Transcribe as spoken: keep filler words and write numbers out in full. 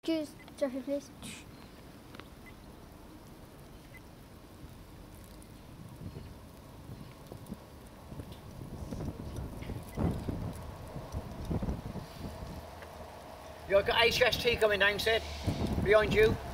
Excuse, Jeffrey, please. You've got H S T coming down, said, behind you.